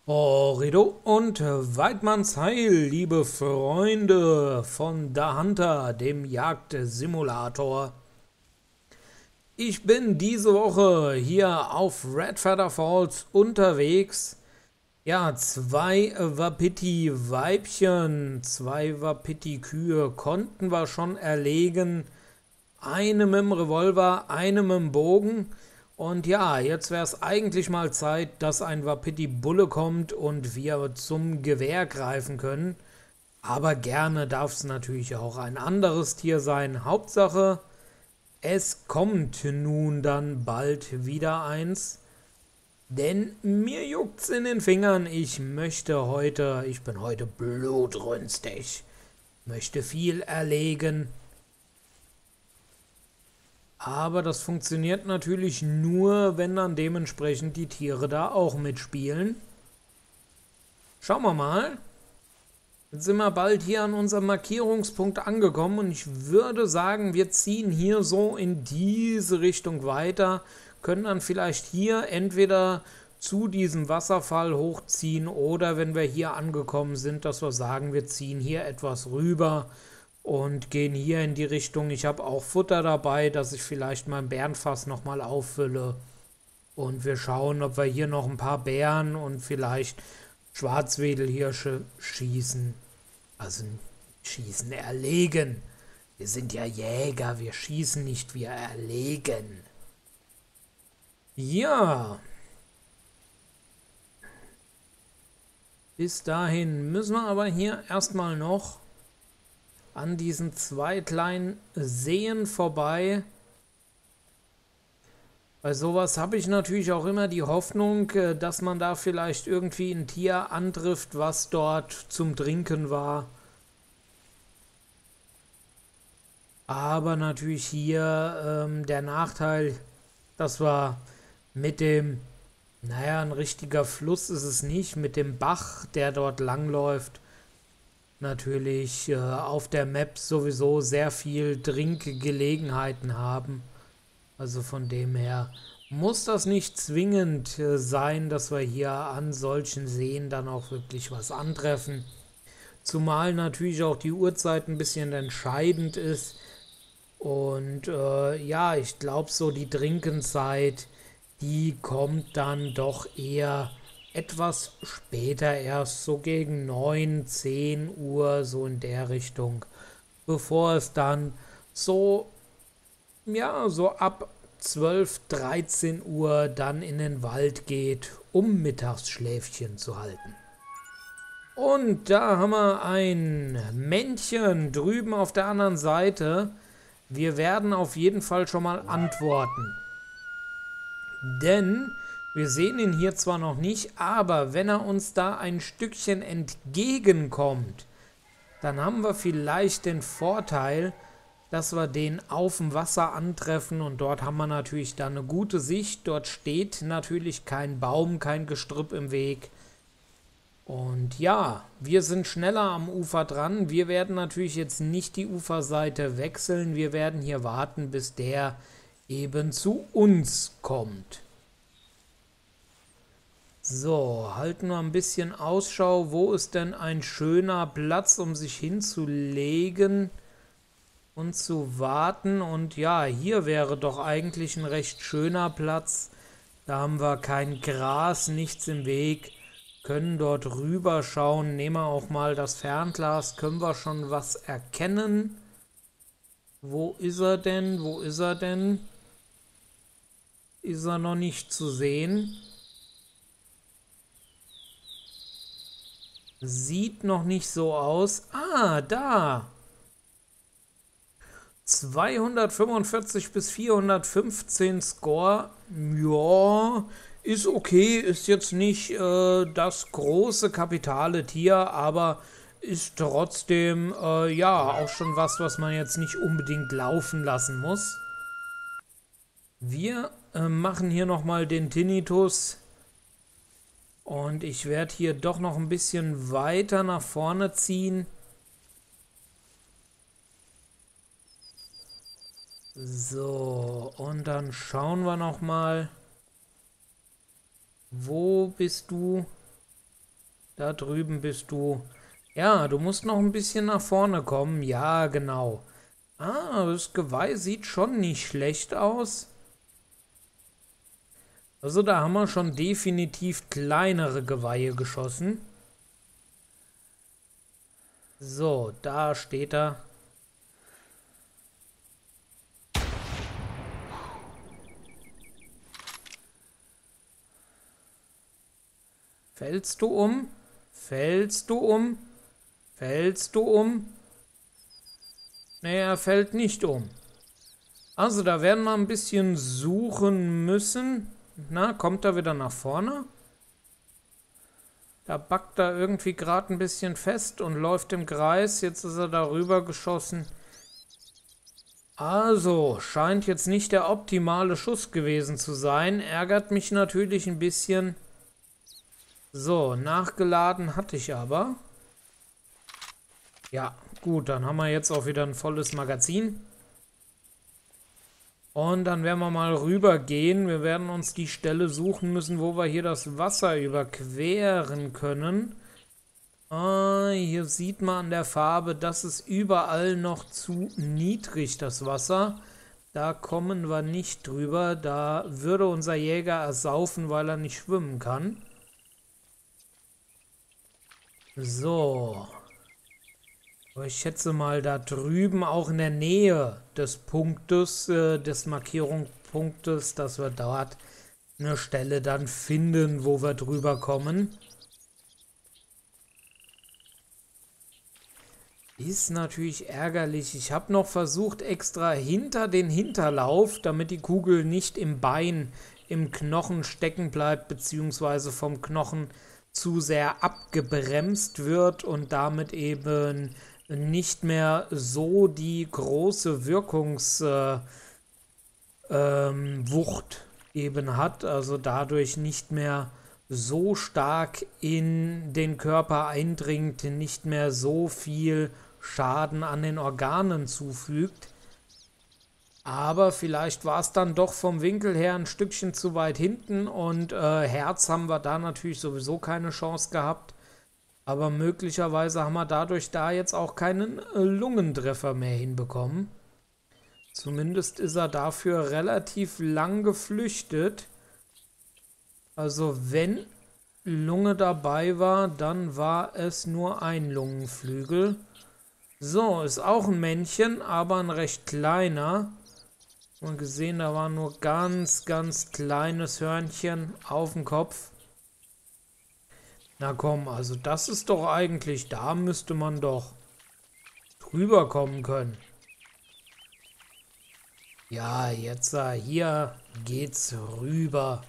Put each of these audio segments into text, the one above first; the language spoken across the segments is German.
Horrido und Weidmanns Heil, liebe Freunde von The Hunter, dem Jagdsimulator. Ich bin diese Woche hier auf Red Feather Falls unterwegs. Ja, zwei Wapiti-Weibchen, zwei Wapiti-Kühe konnten wir schon erlegen. Eine mit dem Revolver, eine mit dem Bogen. Und ja, jetzt wäre es eigentlich mal Zeit, dass ein Wapiti-Bulle kommt und wir zum Gewehr greifen können. Aber gerne darf es natürlich auch ein anderes Tier sein. Hauptsache, es kommt nun dann bald wieder eins. Denn mir juckt's in den Fingern. Ich bin heute blutrünstig. Möchte viel erlegen. Aber das funktioniert natürlich nur, wenn dann dementsprechend die Tiere da auch mitspielen. Schauen wir mal. Jetzt sind wir bald hier an unserem Markierungspunkt angekommen und ich würde sagen, wir ziehen hier so in diese Richtung weiter, können dann vielleicht hier entweder zu diesem Wasserfall hochziehen oder wenn wir hier angekommen sind, dass wir sagen, wir ziehen hier etwas rüber und gehen hier in die Richtung. Ich habe auch Futter dabei, dass ich vielleicht mein Bärenfass nochmal auffülle. Und wir schauen, ob wir hier noch ein paar Bären und vielleicht Schwarzwedelhirsche schießen. Also schießen, erlegen. Wir sind ja Jäger, wir schießen nicht, wir erlegen. Ja. Bis dahin müssen wir aber hier erstmal noch an diesen zwei kleinen Seen vorbei. Bei sowas habe ich natürlich auch immer die Hoffnung, dass man da vielleicht irgendwie ein Tier antrifft, was dort zum Trinken war. Aber natürlich hier der Nachteil, dass wir mit dem, naja, ein richtiger Fluss ist es nicht, mit dem Bach, der dort langläuft, natürlich auf der Map sowieso sehr viel Trinkgelegenheiten haben. Also von dem her muss das nicht zwingend sein, dass wir hier an solchen Seen dann auch wirklich was antreffen. Zumal natürlich auch die Uhrzeit ein bisschen entscheidend ist. Und ja, ich glaube so die Trinkenzeit, die kommt dann doch eher etwas später erst, so gegen 9, 10 Uhr, so in der Richtung. Bevor es dann so, ja, so ab 12, 13 Uhr dann in den Wald geht, um Mittagsschläfchen zu halten. Und da haben wir ein Männchen drüben auf der anderen Seite. Wir werden auf jeden Fall schon mal antworten. Denn wir sehen ihn hier zwar noch nicht, aber wenn er uns da ein Stückchen entgegenkommt, dann haben wir vielleicht den Vorteil, dass wir den auf dem Wasser antreffen und dort haben wir natürlich dann eine gute Sicht. Dort steht natürlich kein Baum, kein Gestrüpp im Weg. Und ja, wir sind schneller am Ufer dran. Wir werden natürlich jetzt nicht die Uferseite wechseln. Wir werden hier warten, bis der eben zu uns kommt. So, halten wir ein bisschen Ausschau. Wo ist denn ein schöner Platz, um sich hinzulegen und zu warten? Und ja, hier wäre doch eigentlich ein recht schöner Platz. Da haben wir kein Gras, nichts im Weg. Können dort rüber schauen. Nehmen wir auch mal das Fernglas. Können wir schon was erkennen? Wo ist er denn? Wo ist er denn? Ist er noch nicht zu sehen? Sieht noch nicht so aus. Ah, da. 245 bis 415 Score. Ja, ist okay. Ist jetzt nicht das große kapitale Tier, aber ist trotzdem ja auch schon was man jetzt nicht unbedingt laufen lassen muss. Wir machen hier nochmal den Tinnitus. Und ich werde hier doch noch ein bisschen weiter nach vorne ziehen. So, und dann schauen wir noch mal. Wo bist du? Da drüben bist du. Ja, du musst noch ein bisschen nach vorne kommen. Ja, genau. Ah, das Geweih sieht schon nicht schlecht aus. Also da haben wir schon definitiv kleinere Geweihe geschossen. So, da steht er. Fällst du um? Fällst du um? Fällst du um? Nee, er fällt nicht um. Also da werden wir ein bisschen suchen müssen. Na, kommt er wieder nach vorne? Da backt er irgendwie gerade ein bisschen fest und läuft im Kreis. Jetzt ist er darüber geschossen. Also, scheint jetzt nicht der optimale Schuss gewesen zu sein. Ärgert mich natürlich ein bisschen. So, nachgeladen hatte ich aber. Ja, gut, dann haben wir jetzt auch wieder ein volles Magazin. Und dann werden wir mal rüber gehen. Wir werden uns die Stelle suchen müssen, wo wir hier das Wasser überqueren können. Hier sieht man an der Farbe, das ist überall noch zu niedrig, das Wasser. Da kommen wir nicht drüber. Da würde unser Jäger ersaufen, weil er nicht schwimmen kann. So. Ich schätze mal, da drüben auch in der Nähe des Punktes, des Markierungspunktes, dass wir dort eine Stelle dann finden, wo wir drüber kommen. Ist natürlich ärgerlich. Ich habe noch versucht, extra hinter den Hinterlauf, damit die Kugel nicht im Bein, im Knochen stecken bleibt, beziehungsweise vom Knochen zu sehr abgebremst wird und damit eben nicht mehr so die große Wirkungswucht eben hat, also dadurch nicht mehr so stark in den Körper eindringt, nicht mehr so viel Schaden an den Organen zufügt. Aber vielleicht war es dann doch vom Winkel her ein Stückchen zu weit hinten und Herz haben wir da natürlich sowieso keine Chance gehabt. Aber möglicherweise haben wir dadurch da jetzt auch keinen Lungentreffer mehr hinbekommen. Zumindest ist er dafür relativ lang geflüchtet. Also wenn Lunge dabei war, dann war es nur ein Lungenflügel. So, ist auch ein Männchen, aber ein recht kleiner. Und gesehen, da war nur ganz, ganz kleines Hörnchen auf dem Kopf. Na komm, also das ist doch eigentlich, da müsste man doch drüber kommen können. Ja, jetzt hier geht's rüber.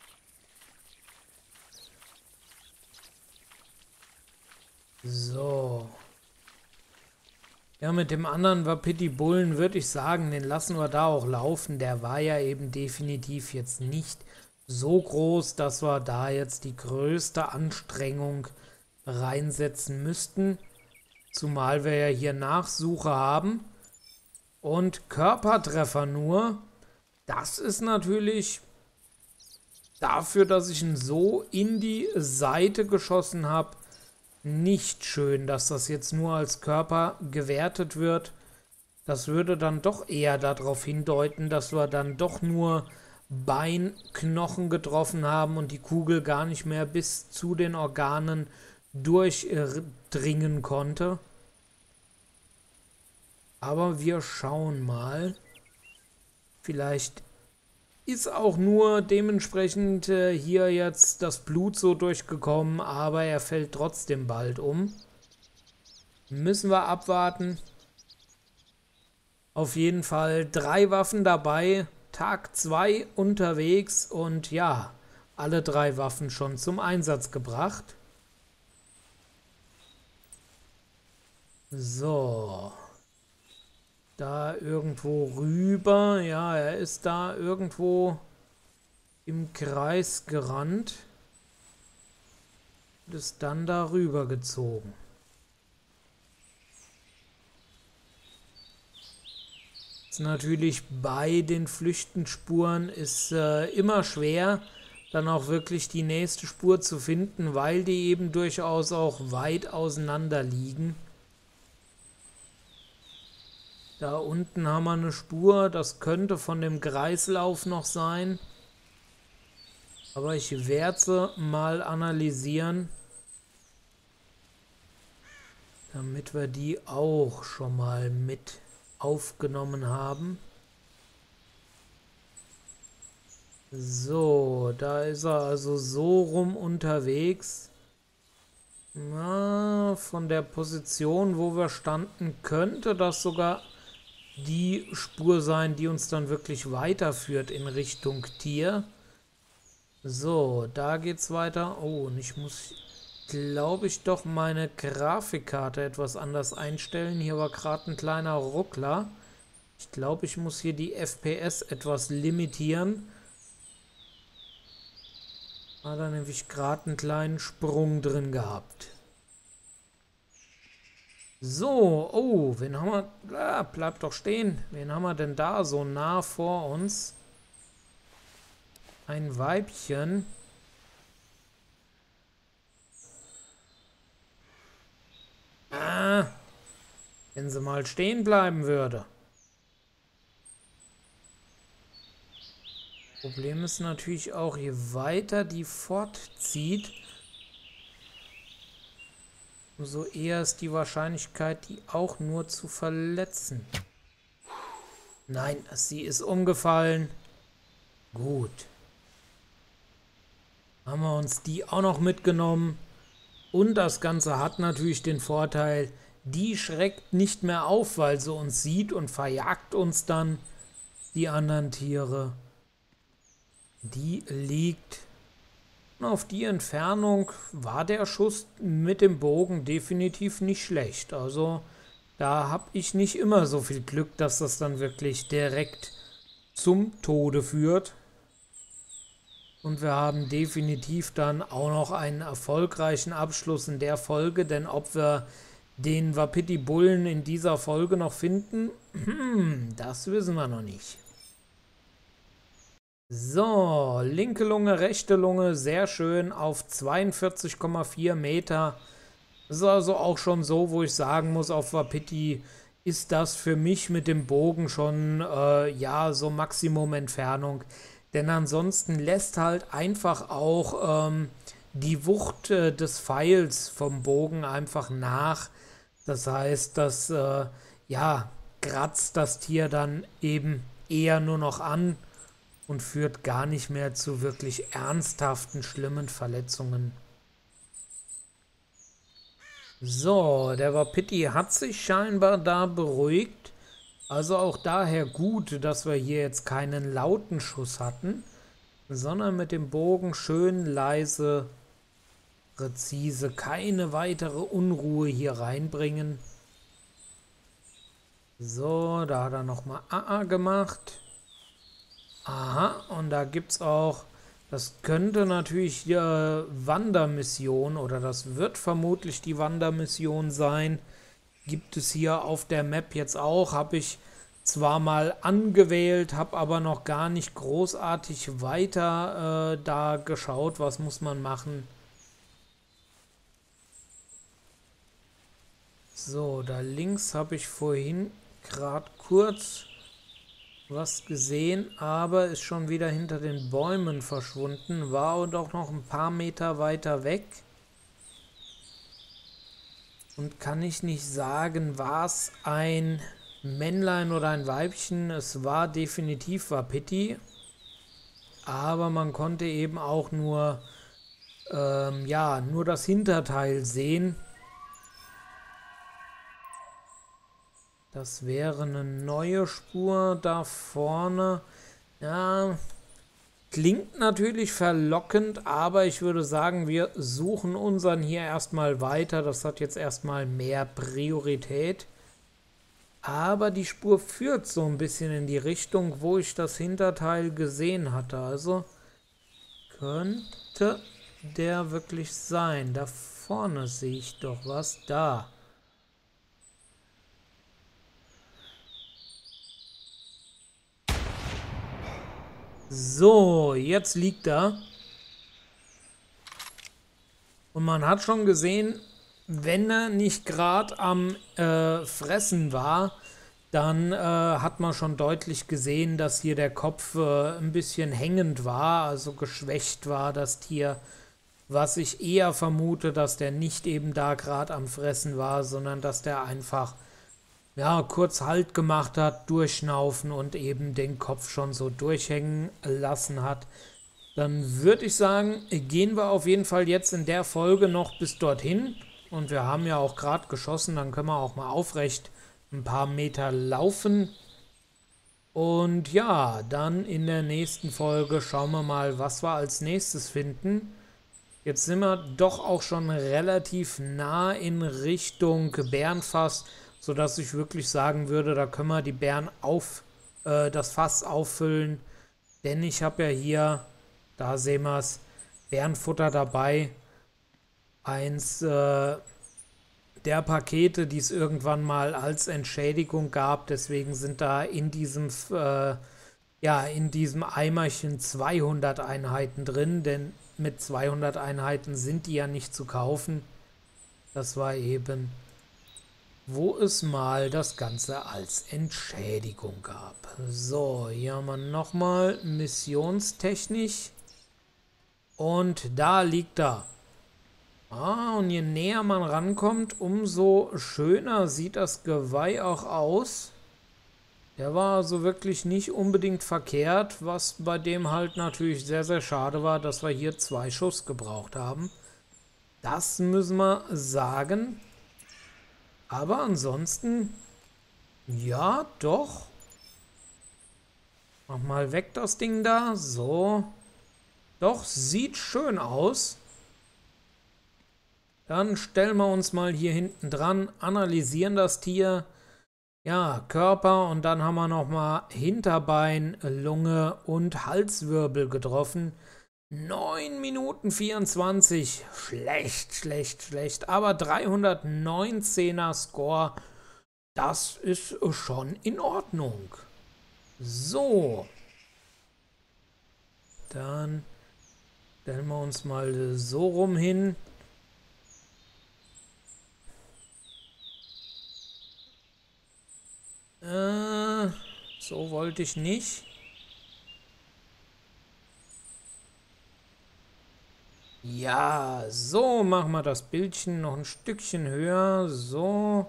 So. Ja, mit dem anderen Wapiti-Bullen würde ich sagen, den lassen wir da auch laufen. Der war ja eben definitiv jetzt nicht so groß, dass wir da jetzt die größte Anstrengung reinsetzen müssten. Zumal wir ja hier Nachsuche haben. Und Körpertreffer nur. Das ist natürlich dafür, dass ich ihn so in die Seite geschossen habe, nicht schön, dass das jetzt nur als Körper gewertet wird. Das würde dann doch eher darauf hindeuten, dass wir dann doch nur Beinknochen getroffen haben und die Kugel gar nicht mehr bis zu den Organen durchdringen konnte. Aber wir schauen mal. Vielleicht ist auch nur dementsprechend hier jetzt das Blut so durchgekommen, aber er fällt trotzdem bald um. Müssen wir abwarten. Auf jeden Fall 3 Waffen dabei, Tag 2 unterwegs und ja, alle 3 Waffen schon zum Einsatz gebracht. So. Da irgendwo rüber. Ja, er ist da irgendwo im Kreis gerannt. Und ist dann da rüber gezogen. Ist natürlich bei den Flüchtenspuren ist immer schwer, dann auch wirklich die nächste Spur zu finden, weil die eben durchaus auch weit auseinander liegen. Da unten haben wir eine Spur, das könnte von dem Kreislauf noch sein. Aber ich werde sie mal analysieren, damit wir die auch schon mal mit aufgenommen haben. So, da ist er also so rum unterwegs. Na, von der Position, wo wir standen, könnte das sogar die Spur sein, die uns dann wirklich weiterführt in Richtung Tier. So, da geht's weiter. Oh, und ich muss, glaube ich, doch meine Grafikkarte etwas anders einstellen. Hier war gerade ein kleiner Ruckler. Ich glaube, ich muss hier die FPS etwas limitieren. Hat er nämlich gerade einen kleinen Sprung drin gehabt. So, oh, wen haben wir? Ah, bleib doch stehen. Wen haben wir denn da so nah vor uns? Ein Weibchen. Ah, wenn sie mal stehen bleiben würde. Problem ist natürlich auch, je weiter die fortzieht, umso eher ist die Wahrscheinlichkeit, die auch nur zu verletzen. Nein, sie ist umgefallen. Gut. Haben wir uns die auch noch mitgenommen. Und das Ganze hat natürlich den Vorteil, die schreckt nicht mehr auf, weil sie uns sieht und verjagt uns dann die anderen Tiere. Die liegt. Und auf die Entfernung war der Schuss mit dem Bogen definitiv nicht schlecht. Also da habe ich nicht immer so viel Glück, dass das dann wirklich direkt zum Tode führt. Und wir haben definitiv dann auch noch einen erfolgreichen Abschluss in der Folge, denn ob wir den Wapiti-Bullen in dieser Folge noch finden, das wissen wir noch nicht. So, linke Lunge, rechte Lunge, sehr schön, auf 42,4 Meter. Das ist also auch schon so, wo ich sagen muss, auf Wapiti ist das für mich mit dem Bogen schon, ja, so Maximum-Entfernung. Denn ansonsten lässt halt einfach auch die Wucht des Pfeils vom Bogen einfach nach. Das heißt, das, ja, kratzt das Tier dann eben eher nur noch an und führt gar nicht mehr zu wirklich ernsthaften, schlimmen Verletzungen. So, der Wapiti hat sich scheinbar da beruhigt. Also auch daher gut, dass wir hier jetzt keinen lauten Schuss hatten, sondern mit dem Bogen schön leise, präzise, keine weitere Unruhe hier reinbringen. So, da hat er nochmal AA gemacht. Aha, und da gibt es auch, das könnte natürlich die Wandermission oder das wird vermutlich die Wandermission sein. Gibt es hier auf der Map jetzt auch, habe ich zwar mal angewählt, habe aber noch gar nicht großartig weiter da geschaut, was muss man machen. So, da links habe ich vorhin gerade kurz was gesehen, aber ist schon wieder hinter den Bäumen verschwunden, war doch noch ein paar Meter weiter weg. Und kann ich nicht sagen, war es ein Männlein oder ein Weibchen? Es war definitiv Wapiti, aber man konnte eben auch nur, ja, nur das Hinterteil sehen. Das wäre eine neue Spur da vorne. Ja, klingt natürlich verlockend, aber ich würde sagen, wir suchen unseren hier erstmal weiter. Das hat jetzt erstmal mehr Priorität. Aber die Spur führt so ein bisschen in die Richtung, wo ich das Hinterteil gesehen hatte. Also könnte der wirklich sein. Da vorne sehe ich doch was. Da. So, jetzt liegt er. Und man hat schon gesehen, wenn er nicht gerade am Fressen war, dann hat man schon deutlich gesehen, dass hier der Kopf ein bisschen hängend war, also geschwächt war, das Tier. Was ich eher vermute, dass der nicht eben da gerade am Fressen war, sondern dass der einfach ja, kurz Halt gemacht hat, durchschnaufen und eben den Kopf schon so durchhängen lassen hat. Dann würde ich sagen, gehen wir auf jeden Fall jetzt in der Folge noch bis dorthin. Und wir haben ja auch gerade geschossen, dann können wir auch mal aufrecht ein paar Meter laufen. Und ja, dann in der nächsten Folge schauen wir mal, was wir als nächstes finden. Jetzt sind wir doch auch schon relativ nah in Richtung Bärenfass, sodass ich wirklich sagen würde, da können wir die Bären das Fass auffüllen. Denn ich habe ja hier, da sehen wir es, Bärenfutter dabei. Eins der Pakete, die es irgendwann mal als Entschädigung gab. Deswegen sind da in diesem Eimerchen 200 Einheiten drin, denn mit 200 Einheiten sind die ja nicht zu kaufen. Das war eben, wo es mal das Ganze als Entschädigung gab. So, hier haben wir nochmal missionstechnisch. Und da liegt er. Ah, und je näher man rankommt, umso schöner sieht das Geweih auch aus. Der war also wirklich nicht unbedingt verkehrt, was bei dem halt natürlich sehr, sehr schade war, dass wir hier 2 Schuss gebraucht haben. Das müssen wir sagen. Aber ansonsten, ja, doch. Mach mal weg das Ding da. So. Doch, sieht schön aus. Dann stellen wir uns mal hier hinten dran, analysieren das Tier. Ja, Körper und dann haben wir nochmal Hinterbein, Lunge und Halswirbel getroffen. 9 Minuten 24. Schlecht, schlecht, schlecht. Aber 319er Score, das ist schon in Ordnung. So. Dann stellen wir uns mal so rum hin. So wollte ich nicht. Ja, so machen wir das Bildchen noch ein Stückchen höher. So.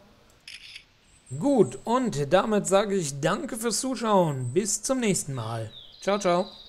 Gut, und damit sage ich danke fürs Zuschauen. Bis zum nächsten Mal. Ciao, ciao.